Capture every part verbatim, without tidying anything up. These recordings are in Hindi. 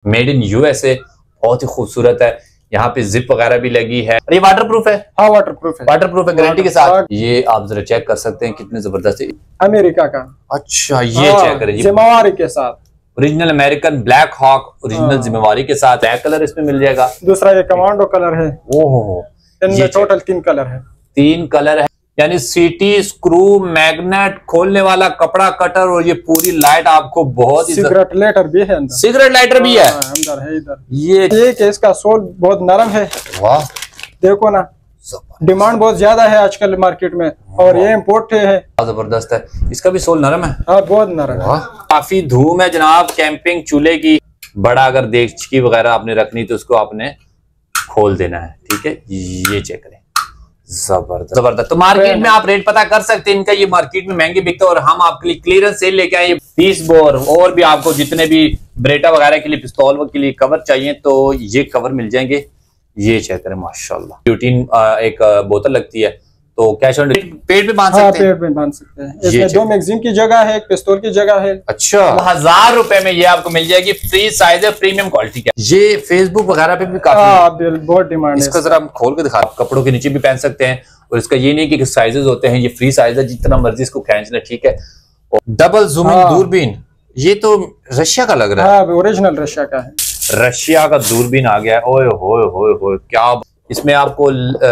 मेड इन यूएसए, बहुत ही खूबसूरत है। यहाँ पे जिप वगैरह भी लगी है। ये वाटर प्रूफ है? हाँ वाटर प्रूफ है, वाटर प्रूफ है गारंटी के साथ। ये आप जरा चेक कर सकते हैं कितने जबरदस्त है। अमेरिका का। अच्छा ये चेक करें जी, जिम्मेवारी के साथ, original American Black Hawk, original जिम्मेवारी के साथ। ब्लैक कलर इसमें मिल जाएगा। दूसरा ये कमांडो कलर है। ओहो, इनमें टोटल तीन कलर है। तीन कलर है, यानी सीटी, स्क्रू, मैग्नेट, खोलने वाला, कपड़ा कटर और ये पूरी लाइट आपको बहुत ही। सिगरेट लाइटर भी है अंदर। सिगरेट लाइटर भी है अंदर है इधर। ये ये कि इसका सोल बहुत नरम है। वाह, देखो ना, डिमांड बहुत ज्यादा है आजकल मार्केट में और ये इम्पोर्ट है। जबरदस्त है, इसका भी सोल नरम है। हाँ बहुत नरम है। काफी धूम है जनाब कैंपिंग चूल्हे की। बड़ा अगर देगची वगैरह आपने रखनी तो उसको आपने खोल देना है, ठीक है। ये चेक करें, जबरदस्त जबरदस्त। तो मार्केट में आप रेट पता कर सकते हैं इनका, ये मार्केट में महंगे बिकते हैं और हम आपके लिए क्लियरेंस सेल लेके आए। तीस बोर और भी आपको जितने भी ब्रेटा वगैरह के लिए, पिस्तौल के लिए कवर चाहिए तो ये कवर मिल जाएंगे। ये चेक करें माशाल्लाह, ब्यूटीन एक बोतल लगती है तो कैश ऑन पेड़ पे बांध हाँ, सकते हैं। पेड़ पे बांध सकते हैं। इसमें दो मैगजीन की जगह है, एक पिस्तौल की जगह है। अच्छा, हजार रुपए में ये आपको मिल जाएगी। फ्री साइज है, प्रीमियम क्वालिटी का। ये फेसबुक वगैरह पे भी काफी बहुत डिमांड है। इसका जरा हम खोल के दिखा, कपड़ों के नीचे भी पहन सकते हैं और इसका ये नहीं कि साइजेस होते हैं, ये फ्री साइज है, जितना मर्जी इसको खींच ले, ठीक है। डबल जूमिंग दूरबीन, ये तो रशिया का लग रहा है। ओरिजिनल रशिया का है। रशिया का दूरबीन आ गया है। ओए होए होए होए, क्या! इसमें आपको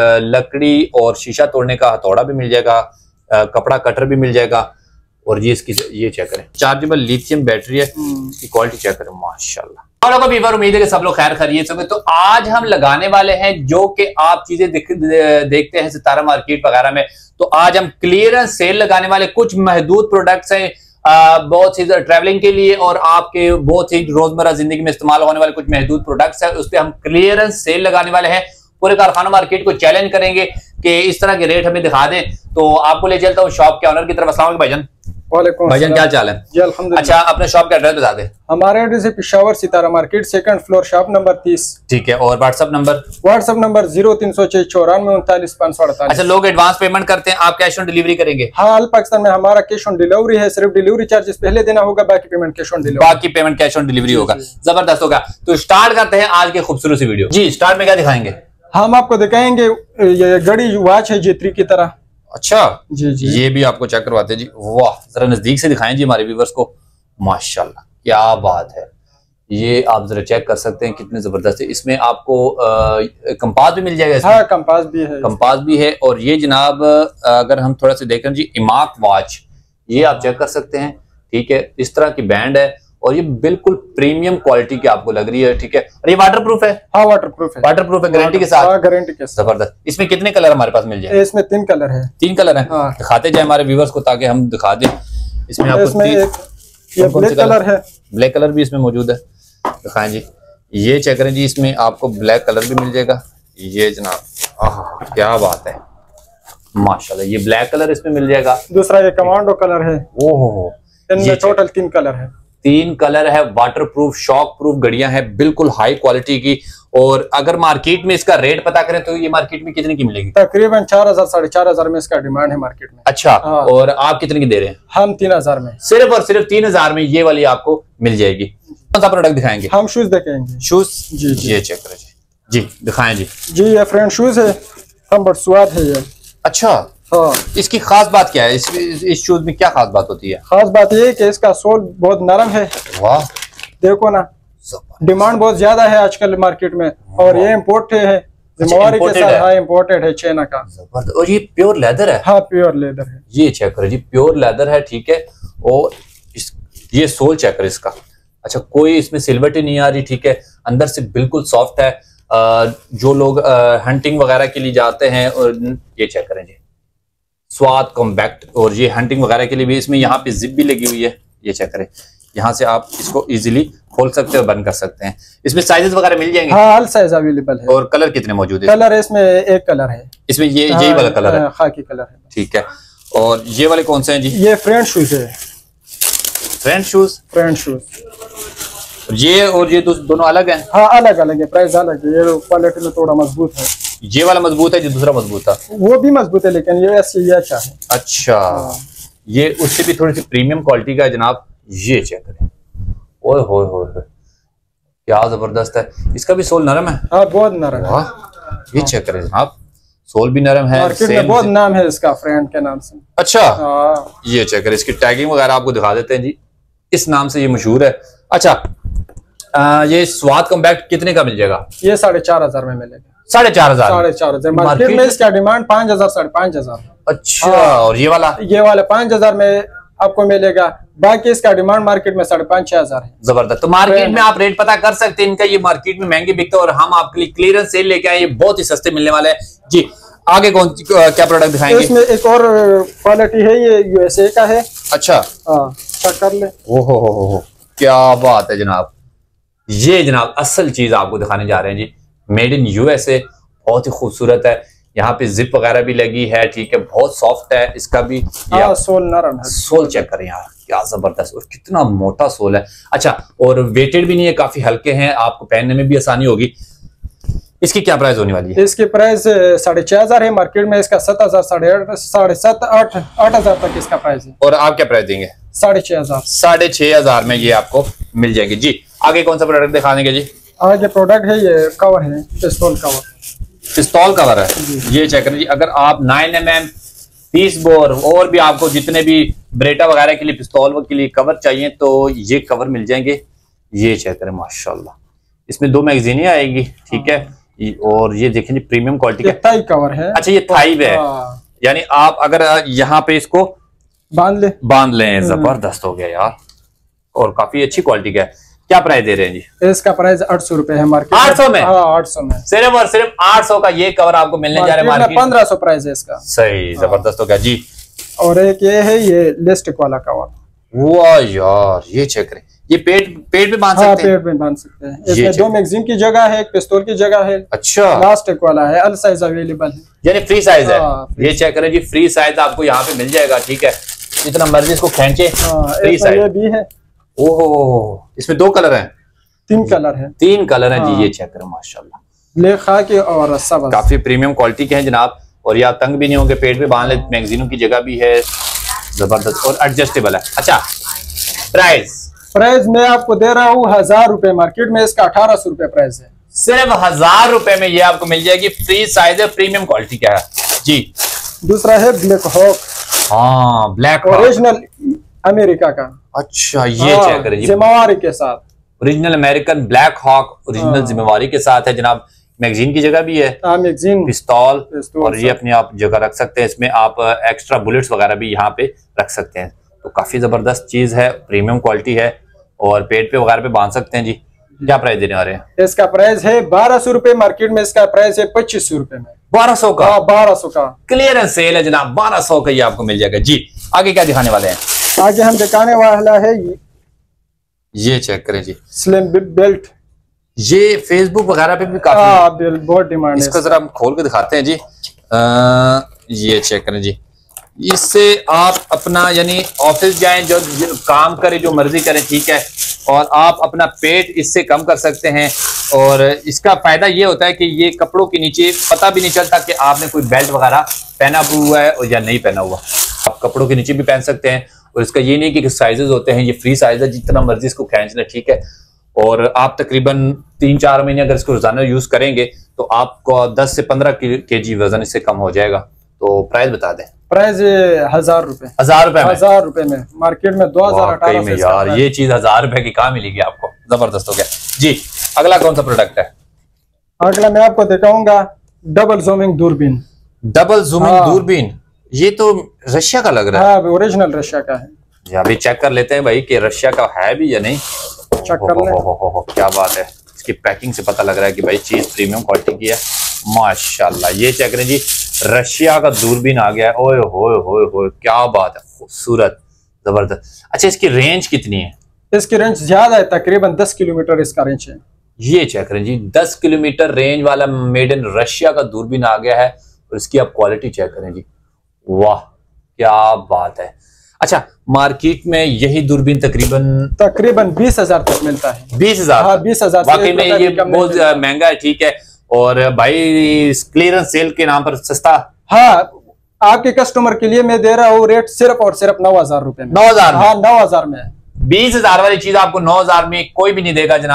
लकड़ी और शीशा तोड़ने का हथौड़ा भी मिल जाएगा, कपड़ा कटर भी मिल जाएगा। और ये इसकी ये चेक करें, चार्जेबल लिथियम बैटरी है, इसकी क्वालिटी चेक करें माशाल्लाह। और लोगों को उम्मीद है कि सब लोग खैर खैरियत से। तो आज हम लगाने वाले हैं जो कि आप चीजें देख, देखते हैं सितारा मार्केट वगैरह में, तो आज हम क्लियरेंस सेल लगाने वाले। कुछ महदूद प्रोडक्ट्स हैं आ, बहुत सी ट्रैवलिंग के लिए और आपके बहुत ही रोजमर्रा जिंदगी में इस्तेमाल होने वाले कुछ महदूद प्रोडक्ट्स हैं, उस पर हम क्लियरेंस सेल लगाने वाले हैं। पूरे कारखाना मार्केट को चैलेंज करेंगे कि इस तरह के रेट हमें दिखा दें। तो आपको ले चलता हूँ शॉप के ऑनर की तरफ। अस्सलाम वालेकुम भाईजान। वालेकुम भाईजान, क्या चाल है? जी अल्हम्दुलिल्लाह। अच्छा, अपने शॉप का एड्रेस बता दें। हमारा एड्रेस है Peshawar Sitara market, second floor, shop number तीस। ठीक है, और WhatsApp number? WhatsApp number zero तीन सौ छह चौरानवे उनतालीस पाँच सौ अड़तालीस। अच्छा, लोग एडवांस पेमेंट करते हैं, आप कैश ऑन डिलीवरी करेंगे? हाँ, ऑल पाकिस्तान में हमारा कैश ऑन डिलीवरी है, सिर्फ डिलीवरी चार्जेस पहले देना होगा, बाकी पेमेंट कैश ऑन डिलीवरी। बाकी पेमेंट कैश ऑन डिलीवरी होगा। जबरदस्त होगा। तो स्टार्ट करते हैं आज की खूबसूरत सी वीडियो। जी, स्टार्ट में क्या दिखाएंगे? हम आपको दिखाएंगे ये घड़ी वॉच है जेत्री की तरह। अच्छा जी जी, ये भी आपको चेक करवाते हैं जी। वाह, जरा नजदीक से दिखाएं जी हमारे व्यूअर्स को। माशाल्लाह, क्या बात है। ये आप जरा चेक कर सकते हैं कितने जबरदस्त है। इसमें आपको कंपास भी मिल जाएगा। हाँ, कंपास भी है, कंपास भी है। और ये जनाब अगर हम थोड़ा सा देखें जी, इमाक वॉच, ये आप चेक कर सकते हैं, ठीक है। इस तरह की बैंड है और ये बिल्कुल प्रीमियम क्वालिटी की आपको लग रही है, ठीक है। और ये वाटर प्रूफ है? हाँ वाटर प्रूफ है। वाटर प्रूफ है गारंटी के साथ। गारंटी के साथ। जबरदस्त। इसमें कितने कलर हमारे पास मिल जाए? इसमें तीन कलर है। तीन कलर है। हाँ। दिखाते जाए हमारे व्यूअर्स को ताकि हम दिखा दें। इसमें आपको इसमें एक ये ब्लैक कलर है। ब्लैक कलर भी इसमें मौजूद है, दिखाएं जी। ये चेक करें जी, इसमें आपको ब्लैक कलर भी मिल जाएगा। ये जनाब, आहा, क्या बात है माशाल्लाह, ये ब्लैक कलर इसमें मिल जाएगा। दूसरा ये कमांडो कलर है। ओहो, इनमें टोटल तीन कलर है। तीन कलर है, वाटर प्रूफ, शॉक प्रूफ घड़ियां हैं, बिल्कुल हाई क्वालिटी की। और अगर मार्केट में इसका रेट पता करें तो ये मार्केट में कितने की मिलेगी? तकरीबन चार हजार साढ़े चार हजार में इसका डिमांड है मार्केट में। अच्छा, और आप कितने की दे रहे हैं? हम तीन हजार में, सिर्फ और सिर्फ तीन हजार में ये वाली आपको मिल जाएगी। कौन सा प्रोडक्ट दिखाएंगे? हम शूज दिखाएंगे। शूज? जी जी, ये चेक करें जी, जी दिखाएं जी। जी ये फ्रेंड शूज है, कंफर्ट स्वाद है ये। अच्छा, हाँ। इसकी खास बात क्या है? इस, इस शूज में क्या खास बात होती है? खास बात ये है कि इसका सोल बहुत नरम है। वाह, देखो ना, डिमांड बहुत ज्यादा है आजकल मार्केट में और ये इम्पोर्ट है, जिम्मेवारी के साथ। हाँ, इम्पोर्टेड है चाइना का। और ये प्योर लेदर है? हाँ, प्योर लेदर है। ये चेक करें जी, प्योर लेदर है, ठीक है। और इस, ये सोल चेक करें इसका। अच्छा, कोई इसमें सिल्वटी नहीं आ रही, ठीक है। अंदर से बिल्कुल सॉफ्ट है। आ, जो लोग हंटिंग वगैरह के लिए जाते हैं, और ये चेक करें जी, स्वाद कॉम्पैक्ट। और ये हंटिंग वगैरह के लिए भी इसमें यहाँ पे जिप भी लगी हुई है। ये चेक करें, यहाँ से आप इसको इजीली खोल सकते हैं और बंद कर सकते हैं। इसमें साइजेस वगैरह मिल जाएंगे? हाँ, ऑल साइज अवेलेबल है। और कलर कितने मौजूद है? कलर इसमें एक कलर है। इसमें ये यही वाला कलर है? खाकी कलर है, ठीक है। और ये वाले कौन से हैं जी? ये फ्रेंड शूज है। Friend shoes? Friend shoes. ये और ये दोनों अलग हैं? हाँ, अलग अलग है, प्राइस अलग है। ये क्वालिटी में थोड़ा मजबूत है। ये वाला मजबूत है, जो दूसरा मजबूत था? वो भी मजबूत है, लेकिन ये ऐसे ये अच्छा है। अच्छा, ये उससे भी थोड़ी सी प्रीमियम क्वालिटी का है जनाब। ये चेक करें, ओए होए होए, क्या जबरदस्त है, इसका भी सोल नरम है। हाँ बहुत नरम है। ये चेक करें जनाब, सोल भी नरम है। मार्केट में बहुत नाम है इसका, फ्रेंड के नाम से। अच्छा, ये चेक करें, इसकी टैगिंग वगैरह आपको दिखा देते हैं जी, इस नाम से ये मशहूर है। अच्छा, आ, ये स्वाद कॉम्पैक्ट कितने का मिल जाएगा? ये साढ़े चार हजार में मिलेगा। साढ़े चार हजार साढ़े चार हजार मार्केट में इसका डिमांड पाँच हजार साढ़े पाँच हजार। अच्छा, और ये वाला? ये वाला पाँच हजार में आपको मिलेगा, बाकी इसका डिमांड मार्केट में साढ़े पाँच छह हजार है। जबरदस्त। तो मार्केट में आप रेट पता कर सकते हैं इनका, ये मार्केट में महंगे बिकते हैं और हम आपके लिए क्लियरेंस सेल लेके आए, ये बहुत ही सस्ते मिलने वाले हैं जी। आगे कौन क्या प्रोडक्ट दिखाएंगे? इसमें एक और क्वालिटी है, ये यूएसए का है। अच्छा, हाँ कर ले। ओहो हो हो, क्या बात है जनाब, ये जनाब असल चीज आपको दिखाने जा रहे हैं जी, मेड इन यूएसए, बहुत ही खूबसूरत है। यहाँ पे जिप वगैरह भी लगी है, ठीक है, बहुत सॉफ्ट है इसका भी। हाँ, सोल नरम है। सोल चेक करें यार, क्या जबरदस्त और कितना मोटा सोल है। अच्छा, और वेटेड भी नहीं है, काफी हल्के हैं, आपको पहनने में भी आसानी होगी। इसकी क्या प्राइस होने वाली है? इसकी प्राइस साढ़े छह हजार है, मार्केट में इसका सात हजार साढ़े आठ साढ़े सात आठ आठ हजार तक इसका प्राइस है। और आप क्या प्राइस देंगे? साढ़े छह हजार साढ़े छह हजार में ये आपको मिल जाएगी जी। आगे कौन सा प्रोडक्ट दिखा देंगे जी? आगे प्रोडक्ट है, ये कवर है, पिस्तौल कवर। पिस्तौल कवर है, ये चेक करें जी। अगर आप नाइन एम एम तीस बोर और भी आपको जितने भी ब्रेटा वगैरह के लिए पिस्तौल के लिए कवर चाहिए तो ये कवर मिल जाएंगे। ये चेक करें, माशाल्लाह, इसमें दो मैगजीनें आएगी, ठीक है। और ये देखें जी, प्रीमियम क्वालिटी का थाई कवर है। अच्छा, ये थाई है, यानी आप अगर यहाँ पे इसको बांध ले बांध लें, जबरदस्त हो गया यार, और काफी अच्छी क्वालिटी का है। क्या प्राइस दे रहे हैं जी? इसका प्राइस आठ सौ रुपए है मार्केट। आठ सौ में? हाँ, आठ सौ में सिर्फ और सिर्फ आठ सौ का ये कवर आपको मिलने जा रहा है मार्केट में। पंद्रह सौ प्राइस है इसका। सही, जबरदस्त हो गया जी। और एक ये है, ये लिस्टिक वाला कवर। वाह यार, ये चेक करें, ये पेट पेट पे बांध हाँ, सकते हैं? पेट में बांध सकते हैं। इसमें दो मैगजीन की जगह है, एक पिस्तौल की जगह है। अच्छा, प्लास्टिक वाला है, अल साइज अवेलेबल है, यानी फ्री साइज है। हाँ, ये चेक करें जी, फ्री साइज आपको यहाँ पे मिल जाएगा, ठीक है, जितना मर्जी इसको खींचे। फ्री साइज ये भी है। ओहो, इसमें दो कलर हैं? तीन कलर है। तीन कलर हैं जी, ये चेक करें, माशाल्लाह, ले खा के और रस्सा बस। काफी प्रीमियम क्वालिटी के हैं जनाब, और ये आप तंग भी नहीं होंगे, पेट पे बांध ले, मैगजीनों की जगह भी है, जबरदस्त और एडजस्टेबल है। अच्छा, प्राइस? प्राइस मैं आपको दे रहा हूँ हजार रुपए, मार्केट में इसका अठारह सौ रुपए प्राइस है। सिर्फ हजार रुपए में ये आपको मिल जाएगी, फ्री साइज है, प्रीमियम क्वालिटी का है जी। दूसरा है ब्लैक हॉक। हाँ, ब्लैक ओरिजिनल अमेरिका का। अच्छा, ये चेक करें जी, जिम्मेवारी के साथ, original American Black Hawk, original जिम्मेवारी के साथ है जनाब। मैगजीन की जगह भी है, मैगजीन, पिस्तौल, और ये अपने आप जगह रख सकते हैं, इसमें आप एक्स्ट्रा बुलेट्स वगैरह भी यहाँ पे रख सकते हैं। तो काफी जबरदस्त चीज है, प्रीमियम क्वालिटी है, और पेट पे वगैरह पे बांध सकते हैं जी। क्या प्राइस देने वाले हैं? इसका प्राइस है बारह सौ रुपए, मार्केट में इसका प्राइस है पच्चीस सौ रुपए में। बारह सौ का? बारह सौ का क्लियरेंस सेल है जनाब, बारह सौ का ये आपको मिल जाएगा जी। आगे क्या दिखाने वाले हैं? आगे हम दिखाने वाला है, ये चेक करें जी, स्लिम बेल्ट। ये फेसबुक वगैरह पे भी काफी बहुत डिमांड है, इसका जरा हम खोल के दिखाते हैं जी। आ, ये चेक करें जी, इससे आप अपना यानी ऑफिस जाएं, जो, जो काम करें, जो मर्जी करें, ठीक है, और आप अपना पेट इससे कम कर सकते हैं। और इसका फायदा ये होता है कि ये कपड़ों के नीचे पता भी नहीं चलता कि आपने कोई बेल्ट वगैरह पहना हुआ है या नहीं पहना हुआ, आप कपड़ों के नीचे भी पहन सकते हैं। और इसका ये नहीं कि साइजेस होते हैं, ये फ्री साइज है, जितना मर्जी इसको खींच लें, ठीक है। और आप तकरीबन तीन चार महीने अगर इसको रोजाना यूज करेंगे तो आपको दस से पंद्रह के जी वजन इससे कम हो जाएगा। तो प्राइस बता दें। प्राइस हजार रुपए हजार रुपए में हजार रुपए में मार्केट में दो हजार अठारह में यार ये चीज हजार रुपए की कहाँ मिलेगी आपको, जबरदस्त हो गया जी। अगला कौन सा प्रोडक्ट है? अगला मैं आपको दिखाऊंगा डबल जूमिंग दूरबीन। डबल जूमिंग दूरबीन, ये तो रशिया का लग रहा है। हाँ, ओरिजिनल रशिया का है। अभी चेक कर लेते हैं भाई कि रशिया का है भी या नहीं। चेक कर ले। हो, हो, हो, हो, क्या बात है, इसकी पैकिंग से पता लग रहा है कि भाई चीज प्रीमियम क्वालिटी की है, माशाल्लाह। ये चेक करें जी, रशिया का दूरबीन आ गया है, ओए होए होए होए, क्या बात है, खूबसूरत, जबरदस्त। अच्छा, इसकी रेंज कितनी है? इसकी रेंज ज्यादा है, तकरीबन दस किलोमीटर इसका रेंज है। ये चेक करें जी, दस किलोमीटर रेंज वाला मेड इन रशिया का दूरबीन आ गया है, और इसकी आप क्वालिटी चेक करें जी, वाह क्या बात है। अच्छा, मार्केट में यही दूरबीन तकरीबन तकरीबन बीस हजार तक मिलता है। बीस हजार हाँ, बीस हजार वाकई में ये बहुत महंगा है, ठीक है। और भाई क्लियरेंस सेल के नाम पर सस्ता। हाँ, आपके कस्टमर के लिए मैं दे रहा हूँ रेट सिर्फ और सिर्फ नौ हजार रुपए में। नौ हजार हाँ, नौ हजार में। बीस हजार वाली चीज आपको नौ हजार में कोई भी नहीं देगा जनाब।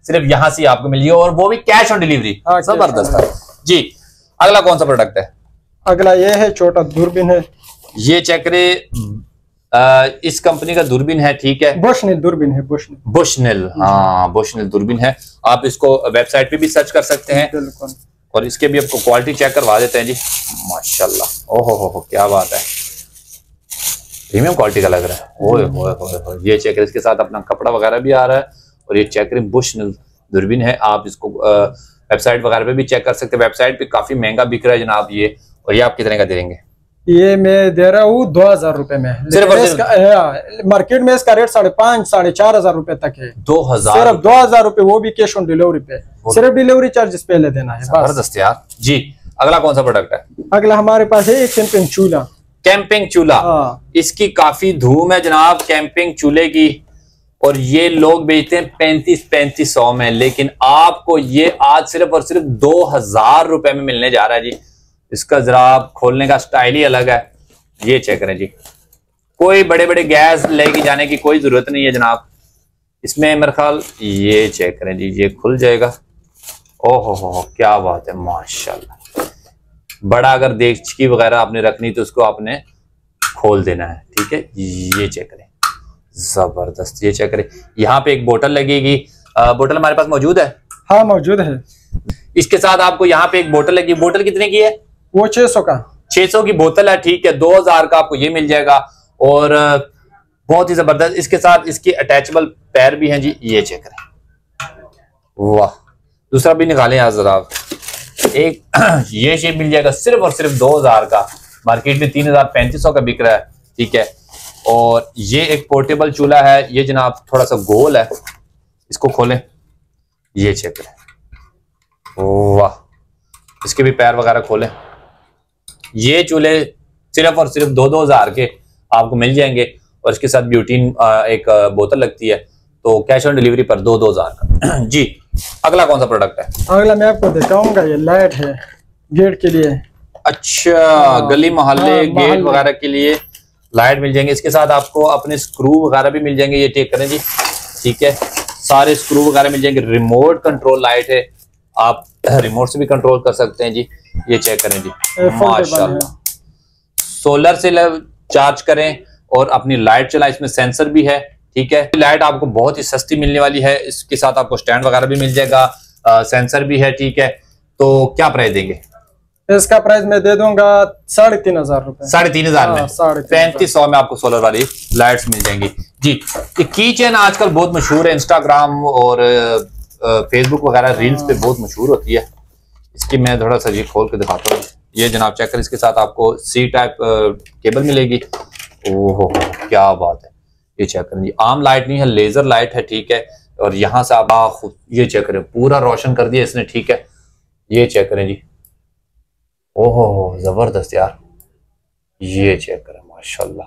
सिर्फ यहाँ से आपको मिली और वो भी कैश ऑन डिलीवरी। जबरदस्त है जी। अगला कौन सा प्रोडक्ट है? अगला ये है छोटा दूरबीन है। ये चेक करे आ, इस कंपनी का दूरबीन है, ठीक है, बुशनेल दूरबीन है। बुशनेल बुशनेल हाँ बुशनेल दूरबीन है। आप इसको वेबसाइट पे भी सर्च कर सकते हैं बिल्कुल। और इसके भी आपको क्वालिटी चेक करवा देते हैं जी। माशाल्लाह, ओहो हो हो क्या बात है, प्रीमियम क्वालिटी का लग रहा है। ओए होए होए होए, ये चेक इसके साथ अपना कपड़ा वगैरह भी आ रहा है और ये चेक बुशनेल दूरबीन है। आप इसको वेबसाइट वगैरह पे भी चेक कर सकते हैं। वेबसाइट पे काफी महंगा बिक रहा है जनाब ये। और ये आप कितने का दे देंगे? ये मैं दे रहा हूँ दो हजार रुपए में। सिर्फ इसका मार्केट में इसका रेट साढ़े पाँच साढ़े चार हजार रुपए तक है। दो हजार सिर्फ दो हजार रुपए, वो भी कैश ऑन डिलीवरी पे। सिर्फ डिलीवरी चार्जेस पहले देना है। जबरदस्त यार जी। अगला कौन सा प्रोडक्ट है? अगला हमारे पास है एक कैंपिंग चूल्हा। कैंपिंग चूल्हा, इसकी काफी धूम है जनाब कैंपिंग चूल्हे की। और ये लोग बेचते हैं पैंतीस पैंतीस सौ में, लेकिन आपको ये आज सिर्फ और सिर्फ दो हजार रुपए में मिलने जा रहा है जी। इसका जरा खोलने का स्टाइल ही अलग है। ये चेक करें जी, कोई बड़े बड़े गैस लेके जाने की कोई जरूरत नहीं है जनाब। इसमें मेरे ख्याल, ये चेक करें जी, ये खुल जाएगा। ओहो हो क्या बात है माशाल्लाह। बड़ा अगर देगची वगैरह आपने रखनी तो उसको आपने खोल देना है, ठीक है। ये चेक करें, जबरदस्त। ये चेक करें, यहाँ पे एक बोतल लगेगी। बोतल हमारे पास मौजूद है? हाँ मौजूद है। इसके साथ आपको यहाँ पे एक बोतल लगी। बोतल कितने की है? वो छह सौ का छह सौ की बोतल है, ठीक है। दो हजार का आपको ये मिल जाएगा और बहुत ही जबरदस्त। इसके साथ इसकी अटैचेबल पैर भी हैं जी। ये चेक करें, वाह। दूसरा भी निकालें यार जरा। एक ये शेप मिल जाएगा सिर्फ और सिर्फ दो हजार का। मार्केट में तीन हजार पैंतीस सौ का बिक रहा है, ठीक है। और ये एक पोर्टेबल चूल्हा है। ये जनाब थोड़ा सा गोल है, इसको खोलें। ये चेक करें, वाह। इसके भी पैर वगैरह खोलें। ये चूल्हे सिर्फ और सिर्फ दो दो हजार के आपको मिल जाएंगे और इसके साथ ब्यूटीन एक बोतल लगती है, तो कैश ऑन डिलीवरी पर दो दो हजार का जी। अगला कौन सा प्रोडक्ट है? अगला मैं आपको दिखाऊंगा, ये लाइट है गेट के लिए। अच्छा, गली मोहल्ले गेट वगैरह के लिए लाइट मिल जाएंगे। इसके साथ आपको अपने स्क्रू वगैरह भी मिल जाएंगे। ये चेक करें जी, ठीक है। सारे स्क्रू वगैरह मिल जाएंगे। रिमोट कंट्रोल लाइट है, आप रिमोट से भी कंट्रोल कर सकते हैं जी। ये चेक करें जी, माशाल्लाह। सोलर से चार्ज करें और अपनी लाइट चलाएं। इसमें सेंसर भी है, ठीक है। लाइट आपको बहुत ही सस्ती मिलने वाली है। इसके साथ आपको स्टैंड वगैरह भी मिल जाएगा, आ, सेंसर भी है, ठीक है। तो क्या प्राइस देंगे? इसका प्राइस मैं दे दूंगा साढ़े तीन हजार रुपए। साढ़े तीन हजार में पैंतीस सौ में आपको सोलर वाली लाइट्स मिल जाएंगी जी। की चेन आजकल बहुत मशहूर है, इंस्टाग्राम और फेसबुक वगैरह रील्स पे बहुत मशहूर होती है। इसकी मैं थोड़ा सा ये खोल के दिखाता हूँ। ये जनाब चेक कर, इसके साथ आपको सी टाइप केबल मिलेगी। ओहो क्या बात है। ये चेक करें जी, आम लाइट नहीं है, लेजर लाइट है, ठीक है। और यहाँ से आप खुद ये चेक करें, पूरा रोशन कर दिया इसने, ठीक है। ये चेक करें जी, ओहो जबरदस्त यार। ये चेक करें, माशाल्लाह,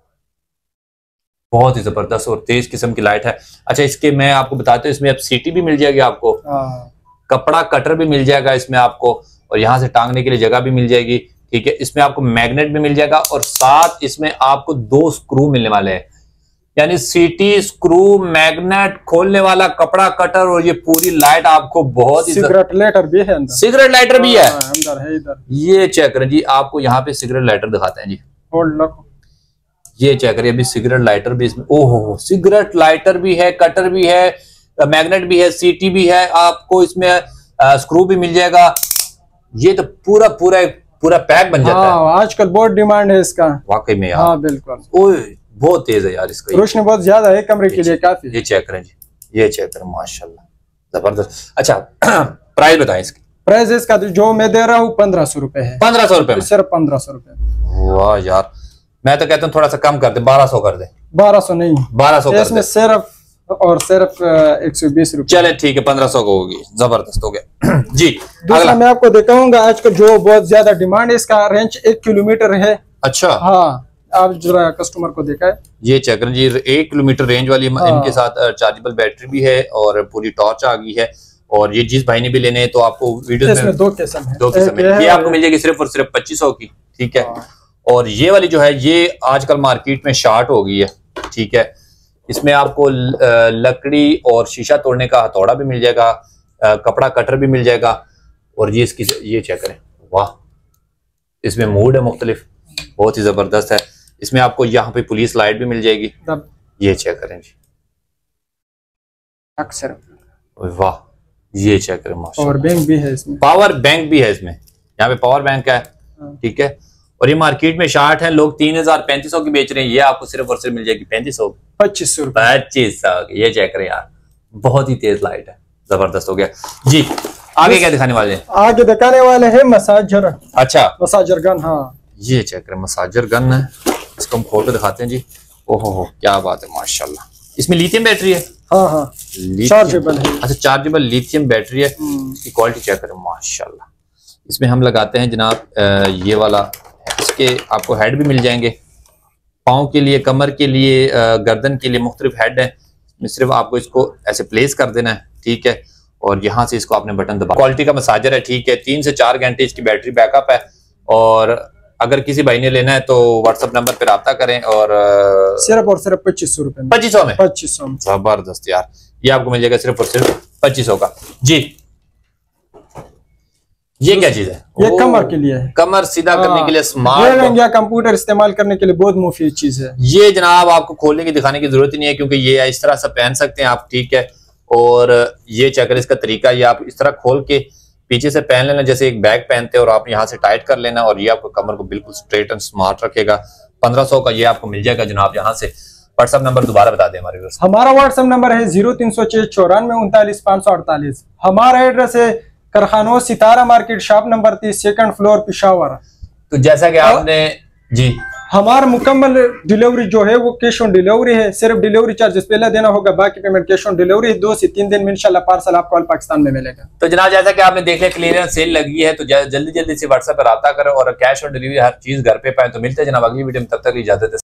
बहुत ही जबरदस्त और तेज किस्म की लाइट है। अच्छा, इसके मैं आपको बताता हूँ, इसमें अब सीटी भी मिल जाएगी आपको, कपड़ा कटर भी मिल जाएगा इसमें आपको, और यहाँ से टांगने के लिए जगह भी मिल जाएगी, ठीक है। इसमें आपको मैग्नेट भी मिल जाएगा और साथ इसमें आपको दो स्क्रू मिलने वाले हैं, यानी सीटी, स्क्रू, मैग्नेट, खोलने वाला कपड़ा कटर, और ये पूरी लाइट आपको बहुत ही सिगरेट लाइटर भी है अंदर। सिगरेट लाइटर भी है अंदर है इधर। ये चेक करें जी, आपको यहाँ पे सिगरेट लाइटर दिखाते हैं जी। ये चेक करिए, अभी सिगरेट लाइटर भी इसमें, ओहो सिगरेट लाइटर भी है, कटर भी है, मैग्नेट भी है, सीटी भी है, आपको इसमें आ, स्क्रू भी मिल जाएगा। ये तो पूरा पूरा पूरा पैक बन जाता है। आजकल बहुत डिमांड है इसका, वाकई में यार। हाँ बिल्कुल, ओए बहुत तेज है यार इसका, रोशनी बहुत ज्यादा है कमरे के लिए काफी। ये चेक करें जी, ये चेक करें, माशाल्लाह जबरदस्त। अच्छा प्राइस बताएं इसकी। प्राइस इसका जो मैं दे रहा हूँ पंद्रह सौ रुपए है। पंद्रह सौ रुपए में? सिर्फ पंद्रह सौ रुपए। वाह यार, मैं तो कहता हूँ थोड़ा सा कम कर दे, बारह सौ कर दे। बारह सौ नहीं, बारह सौ इसमें सिर्फ और सिर्फ एक सौ बीस रुपए। चले ठीक है, पंद्रह सौ को होगी, जबरदस्त हो गया जी। दूसरा मैं आपको दिखाऊंगा आजकल जो बहुत ज्यादा डिमांड है, इसका रेंज एक किलोमीटर है। अच्छा हाँ, आप जरा कस्टमर को देखा है। ये चेक करें जी, एक किलोमीटर रेंज वाली, इनके साथ चार्जेबल बैटरी भी है और पूरी टॉर्च आ गई है। और ये जिस भाई ने भी लेने हैं तो आपको वीडियो में दो किस्म है, दो किस्म है, ये आपको मिल जाएगी सिर्फ और सिर्फ पच्चीस सौ की, ठीक है। और ये वाली जो है ये आजकल मार्केट में शार्ट हो गई है, ठीक है। इसमें आपको लकड़ी और शीशा तोड़ने का हथौड़ा भी मिल जाएगा, कपड़ा कटर भी मिल जाएगा। और ये इसकी ये चेक करें, वाह, इसमें मूड है मुख्तलिफ, बहुत ही जबरदस्त है। इसमें आपको यहाँ पे पुलिस लाइट भी मिल जाएगी, ये चेक करें जी, अक्सर वाह, ये चेक करें, पावर बैंक भी है इसमें, पावर बैंक भी है इसमें, यहाँ पे पावर बैंक है, ठीक है। और ये मार्केट में शार्ट है, लोग तीन हजार पैंतीस सौ की बेच रहे हैं, ये आपको सिर्फ और सिर्फ मिल जाएगी पैंतीस सौ पच्चीस सौ पच्चीस सौ की। ये चेक करें यार, बहुत ही तेज लाइट है, जबरदस्त हो गया जी। आगे क्या दिखाने वाले हैं? आगे दिखाने वाले हैं मसाजर। अच्छा, मसाजर गन, हाँ ये चेक करें, मसाजर गन है, इसको हम खोल के दिखाते हैं जी। ओहो हो, क्या बात है माशाल्लाह। इसमें लिथियम बैटरी है, हाँ हाँ, चार्जेबल है। अच्छा, चार्जेबल लिथियम बैटरी है, इसकी क्वालिटी चेक करें माशाल्लाह। इसमें हम लगाते हैं जनाब ये वाला, इसके आपको हेड भी मिल जाएंगे, पाँव के लिए, कमर के लिए, गर्दन के लिए मुख्तलिफ हेड है। सिर्फ आपको इसको ऐसे प्लेस कर देना है, ठीक है, और यहाँ से इसको आपने बटन दबा। क्वालिटी का मसाजर है, ठीक है, तीन से चार घंटे इसकी बैटरी बैकअप है। और अगर किसी भाई ने लेना है तो व्हाट्सएप नंबर पर रब्ता करें। और सिर्फ और सिर्फ पच्चीस सौ रुपए पच्चीस सौ में पच्चीस सौ जबरदस्त यार, ये आपको मिल जाएगा सिर्फ और सिर्फ पच्चीस सौ का जी। ये क्या चीज है? ये कमर के लिए है, कमर सीधा आ, करने के लिए, स्मार्ट या कंप्यूटर इस्तेमाल करने के लिए बहुत मुफीद चीज है ये जनाब। आपको खोलने की दिखाने की जरूरत ही नहीं है, क्योंकि ये इस तरह से पहन सकते हैं आप, ठीक है। और ये चेक करें इसका तरीका, ये आप इस तरह खोल के पीछे से पहन लेना जैसे एक बैग पहनते हैं, और आप यहाँ से टाइट कर लेना, और ये आपको कमर को बिल्कुल स्ट्रेट एंड स्मार्ट रखेगा। पंद्रह सौ का ये आपको मिल जाएगा जनाब। यहाँ से व्हाट्सएप नंबर दोबारा बता दें हमारे। हमारा व्हाट्सएप नंबर है जीरो तीन सौ छह चौरानवे उनतालीस पाँच सौ अड़तालीस। हमारा एड्रेस है कारखानों सितारा मार्केट, शॉप नंबर तीस, सेकंड फ्लोर, पिशावर। तो जैसा कि आपने जी, हमारा मुकम्मल डिलीवरी जो है वो कैश ऑन डिलीवरी है, सिर्फ डिलीवरी चार्जेस पहले देना होगा, बाकी पेमेंट कैश ऑन डिलीवरी। दो से तीन दिन में इंशाल्लाह पार्सल आपको ऑल पाकिस्तान में मिलेगा। तो जनाब जैसा कि आपने देख लिया, क्लियरेंस सेल लगी है, तो जल्दी जल्दी से व्हाट्सएप पर रब्ता करें और कैश ऑन डिलीवरी हर चीज घर पे पाए। तो मिलते हैं जनाब अगली वीडियो में, तब तक इजाजत है।